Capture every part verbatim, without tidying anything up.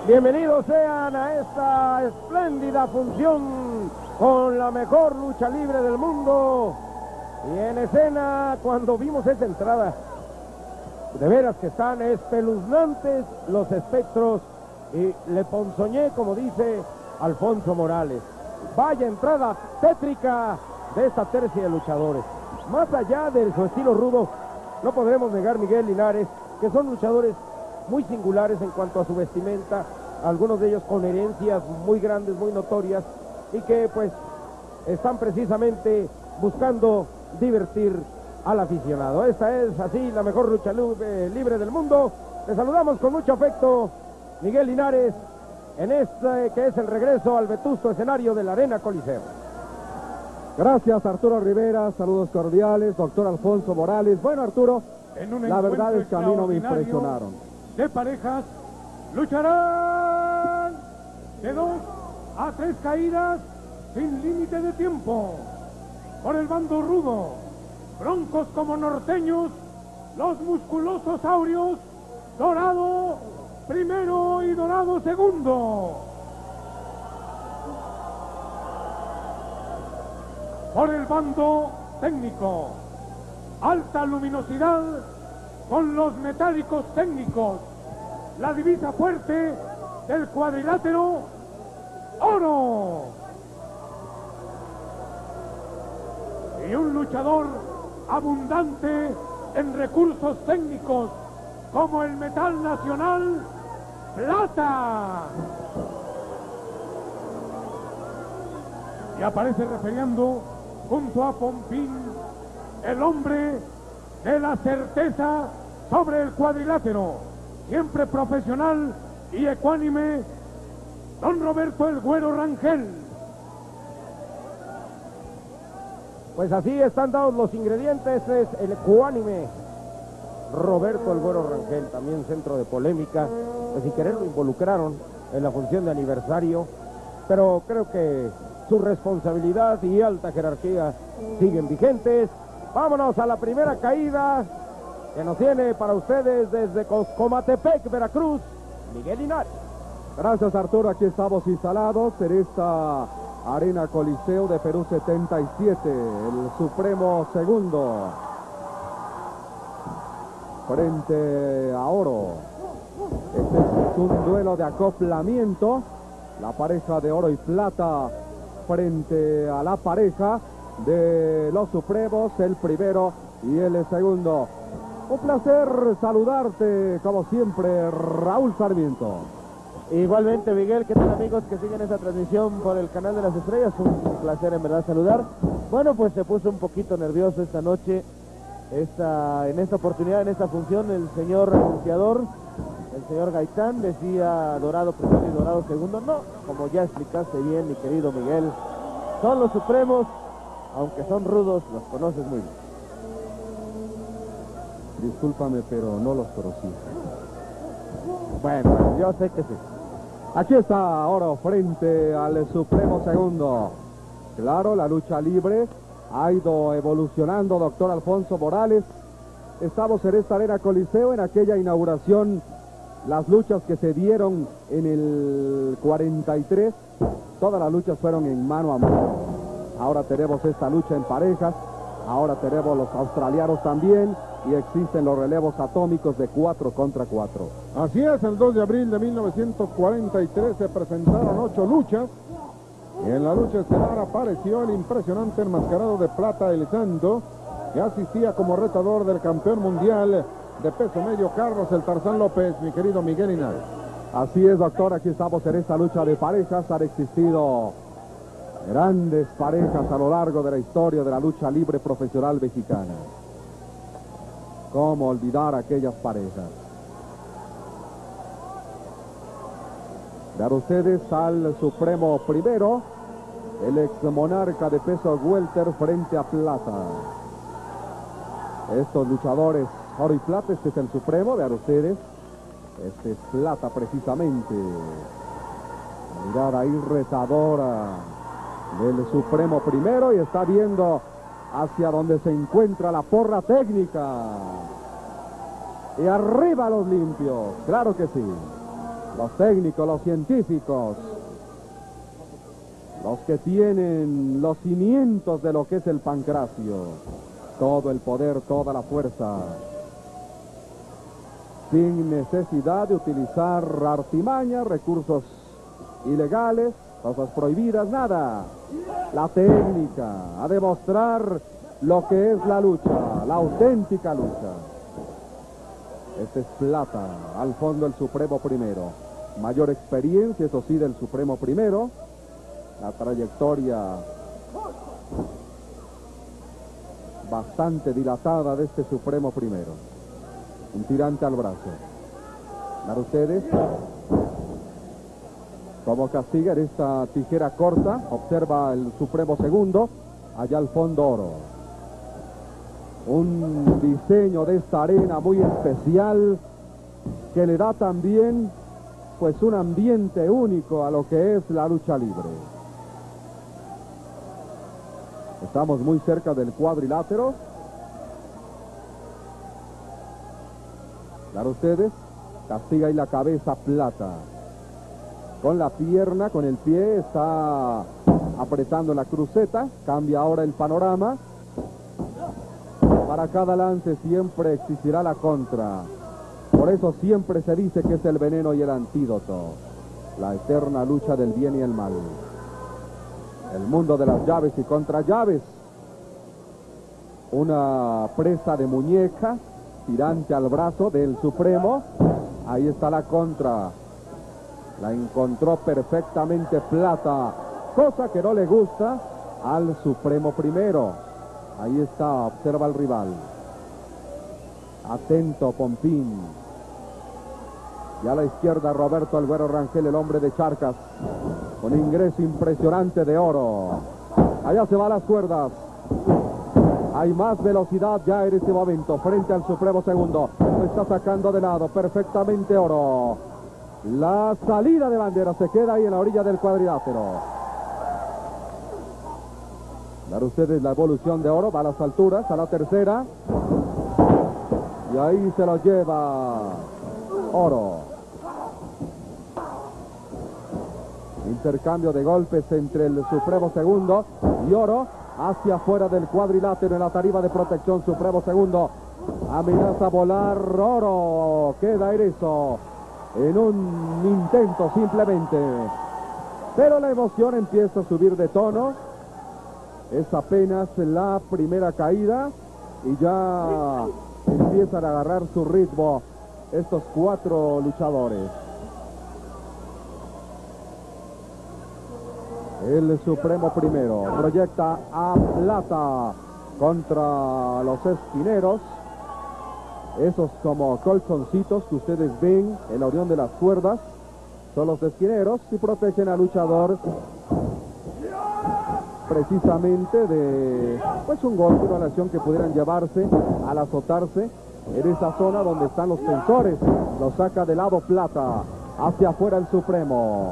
Bienvenidos sean a esta espléndida función con la mejor lucha libre del mundo. Y en escena, cuando vimos esa entrada, de veras que están espeluznantes los espectros, y le ponzoñé, como dice Alfonso Morales. Vaya entrada tétrica de esta tercia de luchadores. Más allá de su estilo rudo, no podremos negar, Miguel Linares, que son luchadores muy singulares en cuanto a su vestimenta, algunos de ellos con herencias muy grandes, muy notorias, y que pues están precisamente buscando divertir al aficionado. Esta es así la mejor lucha libre del mundo. Les saludamos con mucho afecto, Miguel Linares, en este que es el regreso al vetusto escenario de la Arena Coliseo. Gracias, Arturo Rivera, saludos cordiales, doctor Alfonso Morales. Bueno, Arturo, en un la verdad es que a mí no me impresionaron. De parejas, lucharán de dos a tres caídas sin límite de tiempo. Por el bando rudo, broncos como norteños, los musculosos áureos, Dorado primero y Dorado segundo. Por el bando técnico, alta luminosidad con los metálicos técnicos, la divisa fuerte del cuadrilátero, oro. Y un luchador abundante en recursos técnicos como el metal nacional, plata. Y aparece refiriendo junto a Pompín, el hombre de la certeza sobre el cuadrilátero, siempre profesional y ecuánime, don Roberto el Güero Rangel. Pues así están dados los ingredientes, es el ecuánime Roberto el Güero Rangel, también centro de polémica, pues sin querer lo involucraron en la función de aniversario, pero creo que su responsabilidad y alta jerarquía siguen vigentes. Vámonos a la primera caída que nos tiene para ustedes desde Comatepec, Veracruz, Miguel Linares. Gracias, Arturo, aquí estamos instalados en esta Arena Coliseo de Perú setenta y siete, el Supremo segundo, frente a Oro. Este es un duelo de acoplamiento, la pareja de Oro y Plata frente a la pareja de los Supremos, el primero y el segundo. Un placer saludarte, como siempre, Raúl Sarmiento. Igualmente, Miguel, ¿qué tal, amigos que siguen esta transmisión por el canal de las estrellas? Un placer en verdad saludar. Bueno, pues se puso un poquito nervioso esta noche, esta, en esta oportunidad, en esta función, el señor anunciador, el señor Gaitán, decía Dorado primero y Dorado segundo. No, como ya explicaste bien, mi querido Miguel, son los Supremos, aunque son rudos, los conoces muy bien. Discúlpame, pero no los conocí. Bueno, yo sé que sí. Aquí está Oro frente al Supremo segundo. Claro, la lucha libre ha ido evolucionando, doctor Alfonso Morales. Estamos en esta Arena Coliseo, en aquella inauguración, las luchas que se dieron en el cuarenta y tres, todas las luchas fueron en mano a mano. Ahora tenemos esta lucha en parejas, ahora tenemos los australianos también, y existen los relevos atómicos de cuatro contra cuatro. Así es, el dos de abril de mil novecientos cuarenta y tres se presentaron ocho luchas, y en la lucha estelar apareció el impresionante enmascarado de plata El Santo, que asistía como retador del campeón mundial de peso medio Carlos el Tarzán López, mi querido Miguel Linares. Así es, doctor, aquí estamos en esta lucha de parejas. Han existido grandes parejas a lo largo de la historia de la lucha libre profesional mexicana. ¿Cómo olvidar aquellas parejas? Vean ustedes al Supremo primero, el ex monarca de peso welter frente a Plata. Estos luchadores, Oro y Plata, este es el Supremo, vean ustedes. Este es Plata precisamente. La mirada ahí retadora del Supremo primero, y está viendo hacia donde se encuentra la porra técnica. Y arriba los limpios, claro que sí. los técnicos, los científicos, los que tienen los cimientos de lo que es el pancracio, todo el poder, toda la fuerza, sin necesidad de utilizar artimañas, recursos ilegales, cosas prohibidas, nada. La técnica, a demostrar lo que es la lucha, la auténtica lucha. Este es Plata, al fondo el Supremo Primero. Mayor experiencia, eso sí, del Supremo Primero. La trayectoria bastante dilatada de este Supremo Primero. Un tirante al brazo. ¿Ven ustedes? Como castiga en esta tijera corta, observa el Supremo Segundo, allá al fondo Oro. Un diseño de esta arena muy especial que le da también pues un ambiente único a lo que es la lucha libre. Estamos muy cerca del cuadrilátero. Claro, ustedes, castiga ahí la cabeza Plata. Con la pierna, con el pie, está apretando la cruceta. Cambia ahora el panorama. Para cada lance siempre existirá la contra. Por eso siempre se dice que es el veneno y el antídoto. La eterna lucha del bien y el mal. El mundo de las llaves y contrallaves. Una presa de muñeca, tirante al brazo del Supremo. Ahí está la contra. La encontró perfectamente Plata, cosa que no le gusta al Supremo Primero. Ahí está, observa al rival. Atento Pompín. Y a la izquierda Roberto El Güero Rangel, el hombre de Charcas, con ingreso impresionante de Oro. Allá se van las cuerdas. Hay más velocidad ya en este momento frente al Supremo Segundo. Lo está sacando de lado perfectamente Oro. La salida de bandera se queda ahí en la orilla del cuadrilátero. Ver ustedes la evolución de Oro, va a las alturas, a la tercera. Y ahí se lo lleva Oro. Intercambio de golpes entre el Supremo Segundo y Oro. Hacia afuera del cuadrilátero en la tarima de protección. Supremo Segundo amenaza volar. Oro queda ereso en un intento simplemente. Pero la emoción empieza a subir de tono. Es apenas la primera caída y ya empiezan a agarrar su ritmo estos cuatro luchadores. El Supremo Primero proyecta a Plata contra los esquineros. Esos como colchoncitos que ustedes ven en la unión de las cuerdas son los esquineros y protegen al luchador precisamente de pues un golpe, una lesión que pudieran llevarse al azotarse en esa zona donde están los tensores. Lo saca de lado Plata, hacia afuera el Supremo.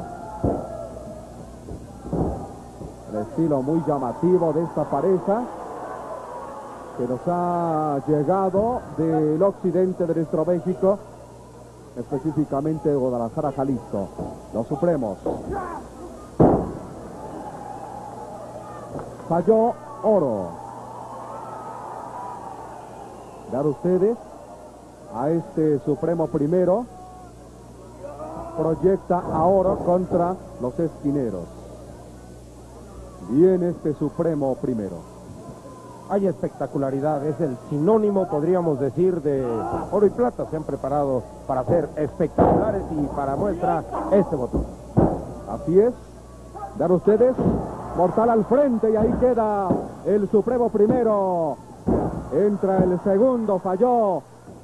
El estilo muy llamativo de esta pareja que nos ha llegado del occidente de nuestro México, específicamente de Guadalajara, Jalisco. Los Supremos. Falló Oro. Dar ustedes a este Supremo Primero. Proyecta a Oro contra los esquineros. Viene este Supremo Primero. Hay espectacularidad, es el sinónimo, podríamos decir, de Oro y Plata. Se han preparado para ser espectaculares y para muestra este botón. Así es. Dar ustedes, mortal al frente y ahí queda el Supremo Primero. Entra el segundo, falló.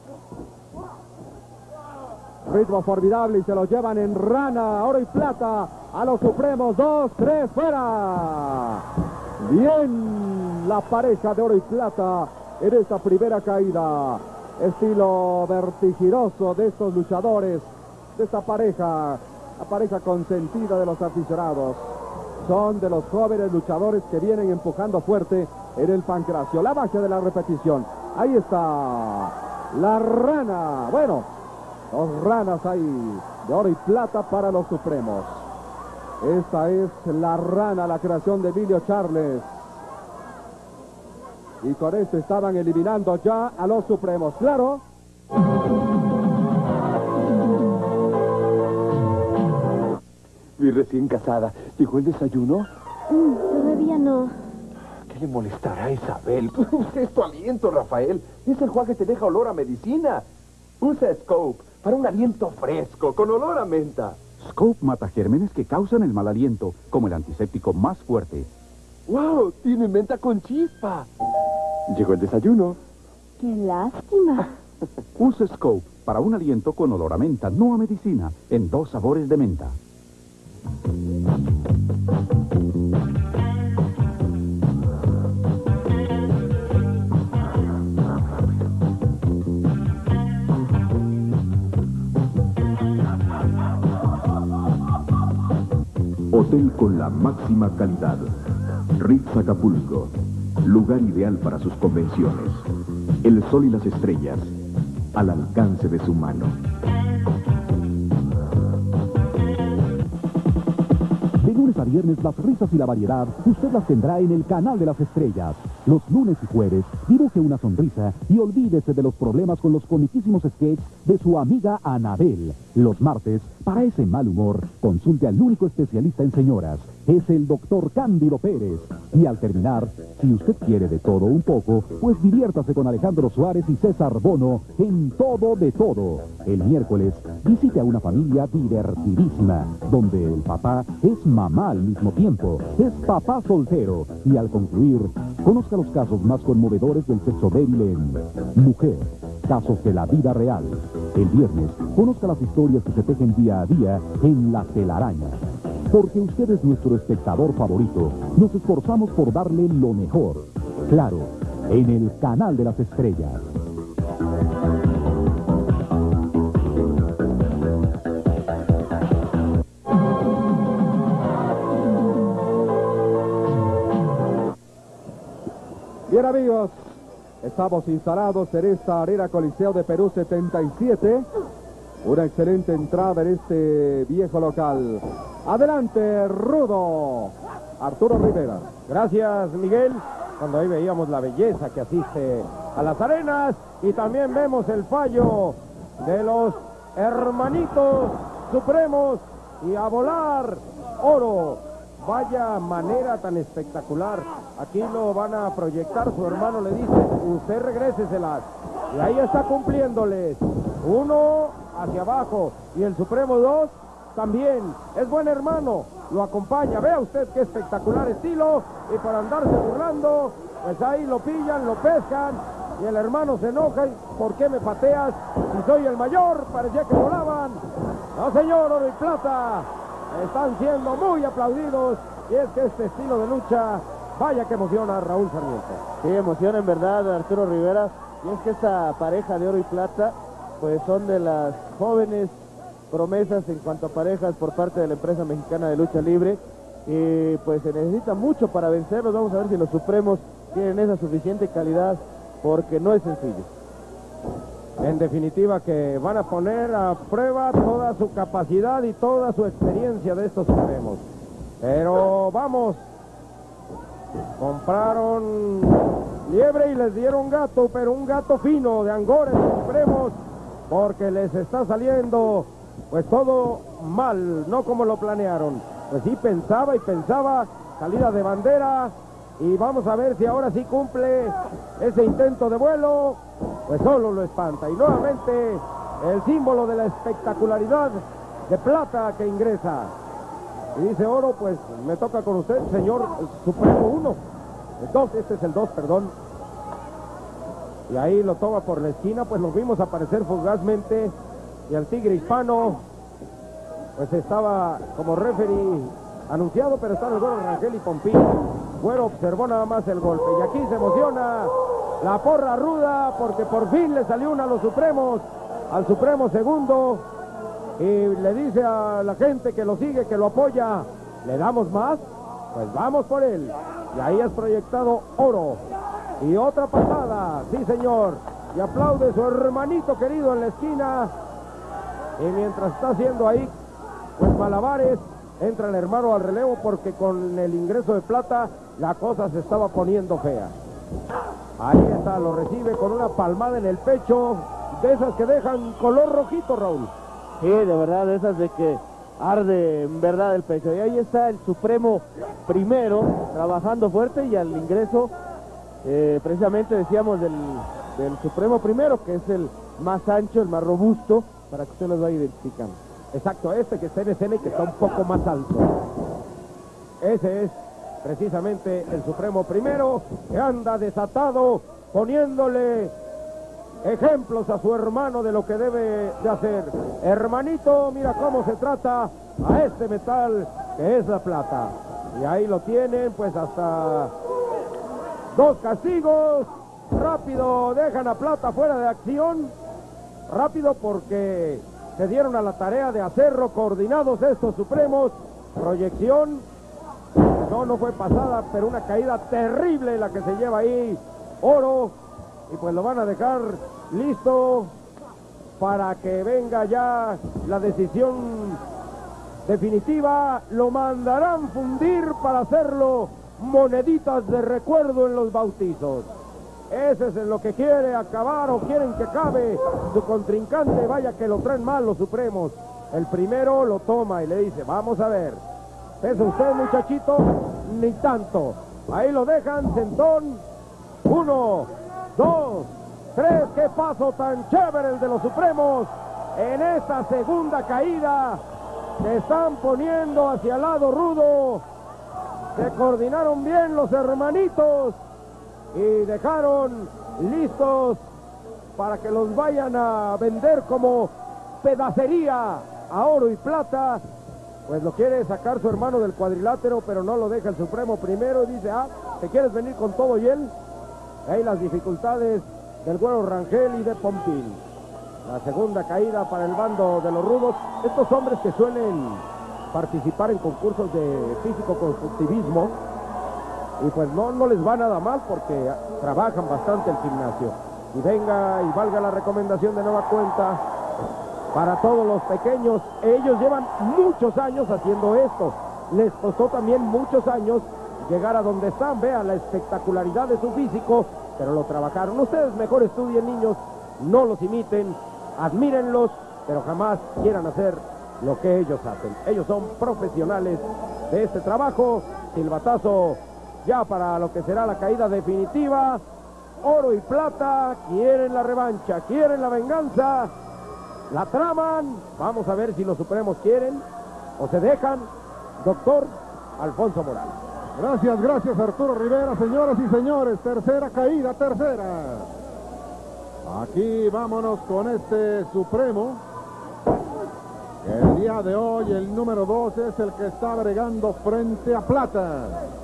Ritmo formidable y se lo llevan en rana. Oro y Plata a los Supremos. Dos, tres, fuera. Bien la pareja de Oro y Plata en esta primera caída. Estilo vertiginoso de estos luchadores, de esta pareja, la pareja consentida de los aficionados. Son de los jóvenes luchadores que vienen empujando fuerte en el pancracio. La magia de la repetición. Ahí está la rana. Bueno, dos ranas ahí de oro y plata para los Supremos. Esta es la rana, la creación de Emilio Charles. Y con esto estaban eliminando ya a los Supremos. Claro. Mi recién casada. ¿Llegó el desayuno? Mm, todavía no. ¿Qué le molestará a Isabel? Es tu aliento, Rafael. Es el Juan que te deja olor a medicina. Usa Scope para un aliento fresco, con olor a menta. Scope mata gérmenes que causan el mal aliento, como el antiséptico más fuerte. ¡Wow! Tiene menta con chispa. Llegó el desayuno. ¡Qué lástima! Use Scope para un aliento con olor a menta, no a medicina, en dos sabores de menta. Hotel con la máxima calidad. Ritz Acapulco, lugar ideal para sus convenciones. El sol y las estrellas, al alcance de su mano. De lunes a viernes, las risas y la variedad, usted las tendrá en el Canal de las Estrellas. Los lunes y jueves, dibuje una sonrisa y olvídese de los problemas con los comiquísimos sketches de su amiga Anabel. Los martes, para ese mal humor, consulte al único especialista en señoras. Es el doctor Cándido Pérez. Y al terminar, si usted quiere de todo un poco, pues diviértase con Alejandro Suárez y César Bono en Todo de Todo. El miércoles, visite a una familia divertidísima, donde el papá es mamá al mismo tiempo, es papá soltero. Y al concluir, conozca los casos más conmovedores del sexo débil en Mujer, casos de la vida real. El viernes, conozca las historias que se tejen día a día en La Telaraña. Porque usted es nuestro espectador favorito, nos esforzamos por darle lo mejor. Claro, en el Canal de las Estrellas. Bien, amigos, estamos instalados en esta Arena Coliseo de Perú setenta y siete. Una excelente entrada en este viejo local. Adelante, Rudo. Arturo Rivera. Gracias, Miguel. Cuando ahí veíamos la belleza que asiste a las arenas y también vemos el fallo de los hermanitos supremos y a volar oro. Vaya manera tan espectacular. Aquí lo van a proyectar, su hermano le dice, usted regréseselas. Y ahí está cumpliéndoles. Uno hacia abajo y el Supremo dos también. Es buen hermano, lo acompaña. Vea usted qué espectacular estilo. Y para andarse burlando, pues ahí lo pillan, lo pescan. Y el hermano se enoja. ¿Y por qué me pateas? Si soy el mayor, parecía que volaban. No, señor, oro y plata están siendo muy aplaudidos. Y es que este estilo de lucha, vaya que emociona a Raúl Sarmiento. Sí, emociona en verdad, Arturo Rivera. Y es que esta pareja de oro y plata, pues son de las jóvenes promesas en cuanto a parejas por parte de la empresa mexicana de lucha libre. Y pues se necesita mucho para vencerlos. Vamos a ver si los Supremos tienen esa suficiente calidad, porque no es sencillo. En definitiva, que van a poner a prueba toda su capacidad y toda su experiencia de estos Supremos. Pero vamos, compraron liebre y les dieron gato, pero un gato fino de Angora, Supremos, porque les está saliendo pues todo mal, no como lo planearon. Pues sí, pensaba y pensaba, salida de bandera, y vamos a ver si ahora sí cumple ese intento de vuelo, pues solo lo espanta. Y nuevamente el símbolo de la espectacularidad de plata que ingresa. Y dice oro, pues me toca con usted, señor Supremo uno. El dos, este es el dos, perdón. Y ahí lo toma por la esquina, pues nos vimos aparecer fugazmente. Y el Tigre Hispano, pues estaba como referee anunciado, pero está el Güero Rangel y Pompín. Güero observó nada más el golpe. Y aquí se emociona la porra ruda, porque por fin le salió una a los Supremos, al Supremo segundo. Y le dice a la gente que lo sigue, que lo apoya, ¿le damos más? Pues vamos por él. Y ahí es proyectado oro. Y otra pasada, sí señor. Y aplaude su hermanito querido en la esquina. Y mientras está haciendo ahí, pues malabares, entra el hermano al relevo porque con el ingreso de Plata la cosa se estaba poniendo fea. Ahí está, lo recibe con una palmada en el pecho, de esas que dejan color rojito, Raúl. Sí, de verdad, de esas de que arde en verdad el pecho. Y ahí está el Supremo primero, trabajando fuerte, y al ingreso, eh, precisamente decíamos del, del Supremo primero, que es el más ancho, el más robusto, para que usted los vaya identificando. Exacto, este que está en escena y que está un poco más alto. Ese es precisamente el Supremo primero, que anda desatado, poniéndole ejemplos a su hermano de lo que debe de hacer. Hermanito, mira cómo se trata a este metal que es la plata. Y ahí lo tienen, pues hasta dos castigos. Rápido, dejan a Plata fuera de acción. Rápido porque se dieron a la tarea de hacerlo coordinados estos Supremos. Proyección. No, no fue pasada, pero una caída terrible la que se lleva ahí Oro. Y pues lo van a dejar listo para que venga ya la decisión definitiva. Lo mandarán fundir para hacerlo moneditas de recuerdo en los bautizos. Ese es lo que quiere acabar o quieren que acabe su contrincante. Vaya que lo traen mal los Supremos. El primero lo toma y le dice, vamos a ver. ¿Pesa usted, muchachito? Ni tanto. Ahí lo dejan, sentón. Uno, dos, tres. ¡Qué paso tan chévere el de los Supremos! En esta segunda caída se están poniendo hacia el lado rudo. Se coordinaron bien los hermanitos y dejaron listos para que los vayan a vender como pedacería a Oro y Plata. Pues lo quiere sacar su hermano del cuadrilátero, pero no lo deja el Supremo primero. Y dice, ah, ¿te quieres venir con todo y él? Ahí las dificultades del Güero Rangel y de Pompín. La segunda caída para el bando de los rudos. Estos hombres que suelen participar en concursos de físico-constructivismo, y pues no, no les va nada mal porque trabajan bastante el gimnasio. Y venga y valga la recomendación de nueva cuenta para todos los pequeños. Ellos llevan muchos años haciendo esto. Les costó también muchos años llegar a donde están. Vean la espectacularidad de su físico, pero lo trabajaron. Ustedes mejor estudien, niños, no los imiten, admírenlos, pero jamás quieran hacer lo que ellos hacen. Ellos son profesionales de este trabajo. Silbatazo ya para lo que será la caída definitiva. Oro y Plata quieren la revancha, quieren la venganza, la traman. Vamos a ver si los Supremos quieren o se dejan. Doctor Alfonso Morales. Gracias, gracias Arturo Rivera. Señoras y señores, tercera caída, tercera. Aquí vámonos con este Supremo. El día de hoy el número dos es el que está bregando frente a Plata.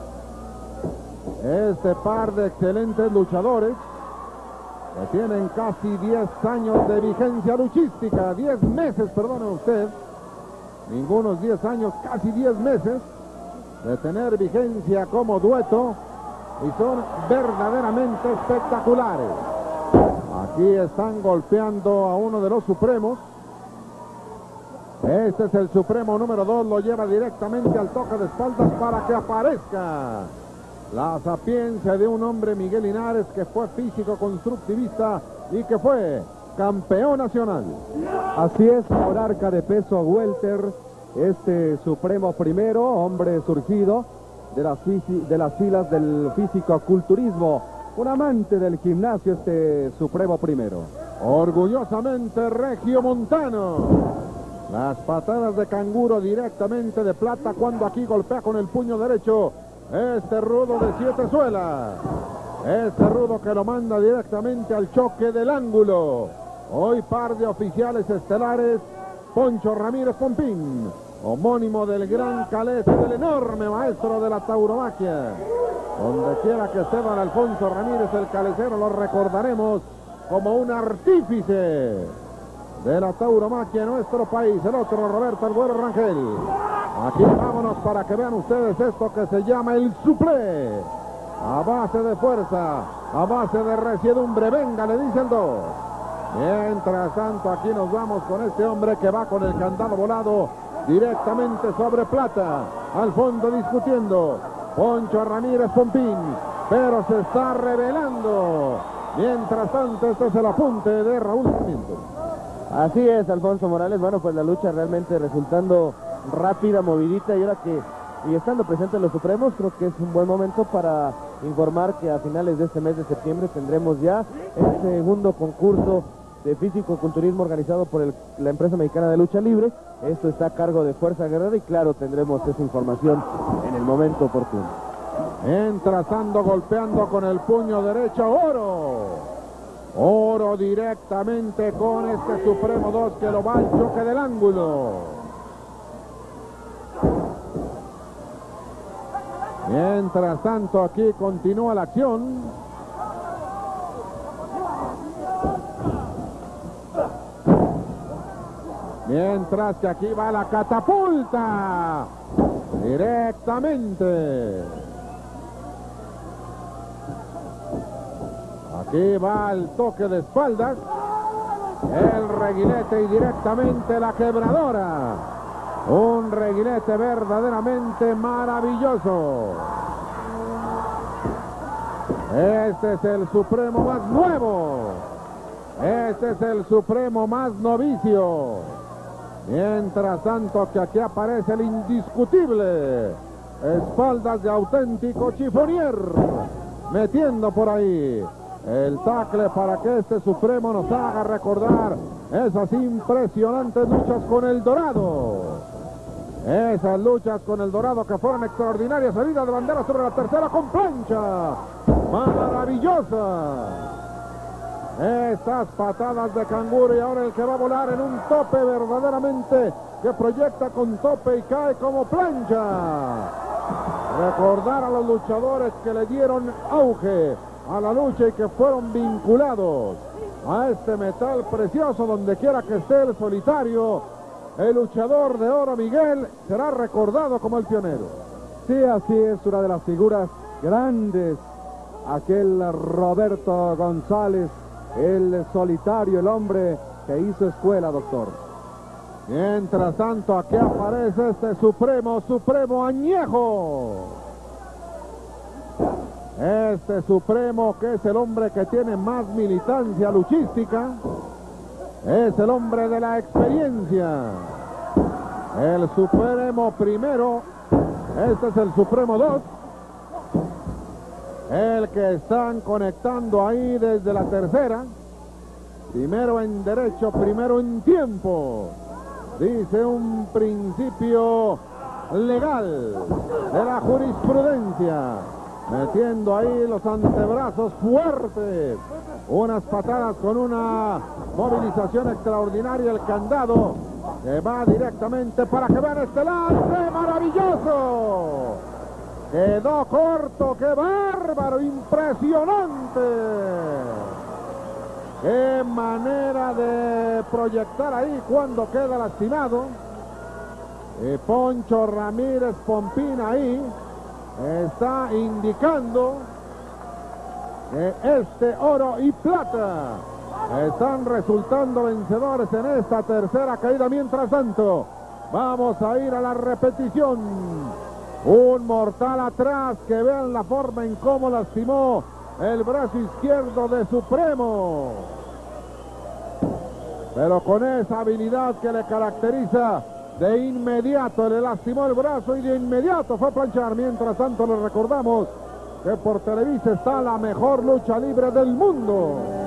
Este par de excelentes luchadores que tienen casi diez años de vigencia luchística, diez meses, perdone usted, ningunos diez años, casi diez meses de tener vigencia como dueto, y son verdaderamente espectaculares. Aquí están golpeando a uno de los Supremos. Este es el Supremo número dos, lo lleva directamente al toque de espaldas para que aparezca la sapiencia de un hombre, Miguel Linares, que fue físico constructivista y que fue campeón nacional. Así es, monarca de peso welter, este Supremo primero, hombre surgido de las, de las filas del físico-culturismo, un amante del gimnasio, este Supremo primero. Orgullosamente regiomontano. Las patadas de canguro directamente de Plata cuando aquí golpea con el puño derecho. Este rudo de siete suelas. Este rudo que lo manda directamente al choque del ángulo. Hoy par de oficiales estelares. Poncho Ramírez Pompín, homónimo del gran calés, del enorme maestro de la tauromaquia. Donde quiera que esté don Alfonso Ramírez, el calecero, lo recordaremos como un artífice de la tauromaquia en nuestro país. El otro, Roberto el Güero Rangel. Aquí vámonos para que vean ustedes esto que se llama el suplé. A base de fuerza, a base de resiedumbre. Venga, le dice el dos. Mientras tanto, aquí nos vamos con este hombre que va con el candado volado directamente sobre Plata. Al fondo discutiendo Poncho Ramírez Pompín, pero se está revelando. Mientras tanto, este es el apunte de Raúl Sarmiento. Así es, Alfonso Morales. Bueno, pues la lucha realmente resultando rápida, movidita, y ahora que y estando presentes los Supremos, creo que es un buen momento para informar que a finales de este mes de septiembre tendremos ya el segundo concurso de físico-culturismo organizado por el, la empresa mexicana de lucha libre. Esto está a cargo de Fuerza Guerrera y claro, tendremos esa información en el momento oportuno. Entra Sando golpeando con el puño derecho, Oro. Oro directamente con este Supremo dos que lo va al choque del ángulo. Mientras tanto, aquí continúa la acción. Mientras que aquí va la catapulta. Directamente. Aquí va el toque de espaldas. El reguilete y directamente la quebradora. Un reguilete verdaderamente maravilloso. Este es el Supremo más nuevo. Este es el Supremo más novicio. Mientras tanto que aquí aparece el indiscutible. Espaldas de auténtico chifonier. Metiendo por ahí el tackle para que este Supremo nos haga recordar esas impresionantes luchas con el Dorado. Esas luchas con el Dorado que fueron extraordinarias. Salida de bandera sobre la tercera con plancha. Maravillosa. Estas patadas de canguro y ahora el que va a volar en un tope verdaderamente que proyecta con tope y cae como plancha. Recordar a los luchadores que le dieron auge a la lucha y que fueron vinculados a este metal precioso donde quiera que esté el solitario. El luchador de oro Miguel será recordado como el pionero. Sí, así es, una de las figuras grandes. Aquel Roberto González, el solitario, el hombre que hizo escuela, doctor. Mientras tanto, aquí aparece este Supremo, Supremo Añejo. Este Supremo que es el hombre que tiene más militancia luchística. Es el hombre de la experiencia. El Supremo primero. Este es el Supremo dos. El que están conectando ahí desde la tercera. Primero en derecho, primero en tiempo. Dice un principio legal de la jurisprudencia. Metiendo ahí los antebrazos fuertes. Unas patadas con una movilización extraordinaria. El candado que va directamente para que vean este lance maravilloso. Quedó corto, qué bárbaro, impresionante. Qué manera de proyectar ahí cuando queda lastimado. Y Poncho Ramírez Pompín ahí está indicando que este oro y plata están resultando vencedores en esta tercera caída. Mientras tanto, vamos a ir a la repetición. Un mortal atrás, que vean la forma en cómo lastimó el brazo izquierdo de Supremo. Pero con esa habilidad que le caracteriza, de inmediato le lastimó el brazo y de inmediato fue a planchar. Mientras tanto, le recordamos que por Televisa está la mejor lucha libre del mundo.